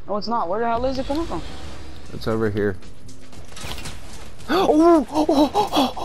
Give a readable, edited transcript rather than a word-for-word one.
No, it's not. Where the hell is it coming from? It's over here. Oh!